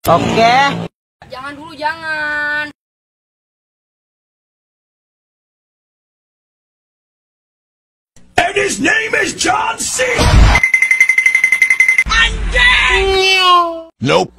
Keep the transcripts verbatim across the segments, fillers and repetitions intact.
Oke. Jangan dulu, jangan. And his name is John C. Anjing! Nope.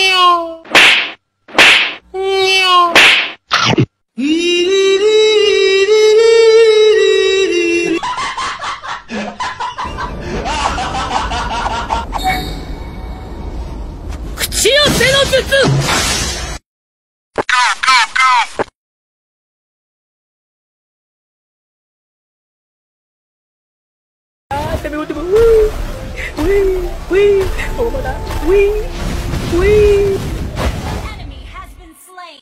Enemy has been slain.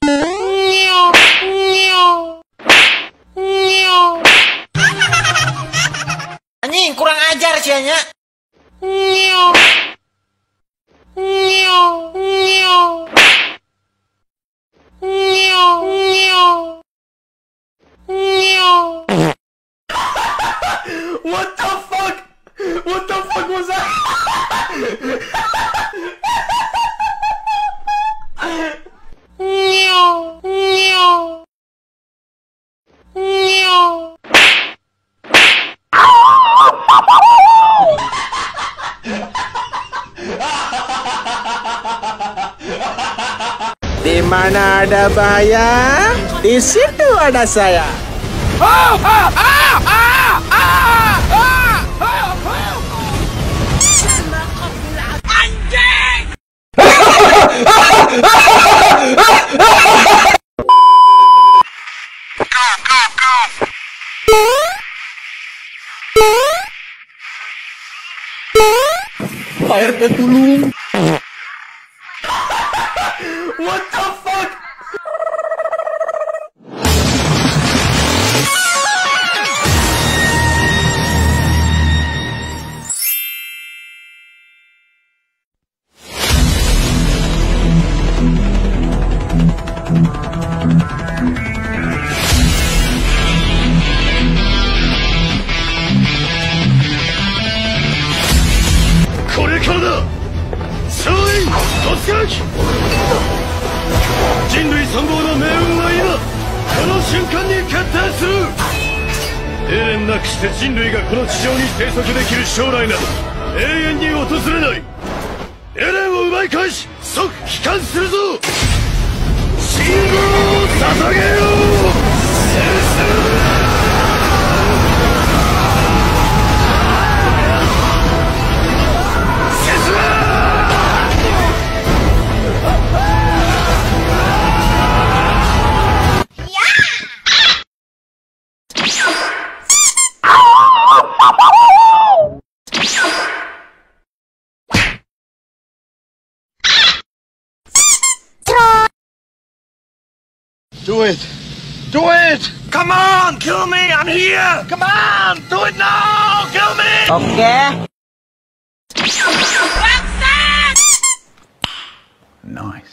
Anjing kurang ajar sih nya. What the fuck? What the fuck was that? Di mana ada bahaya, di situ ada saya. Pak R T tolong. What the fuck? Do it! Do it! Come on, kill me! I'm here! Come on! Do it now! Kill me! Oke. Nice.